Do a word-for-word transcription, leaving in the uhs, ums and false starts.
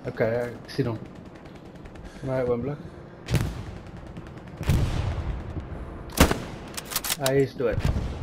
Oké, ik zie hem. Right, Wembley. Hij is dood.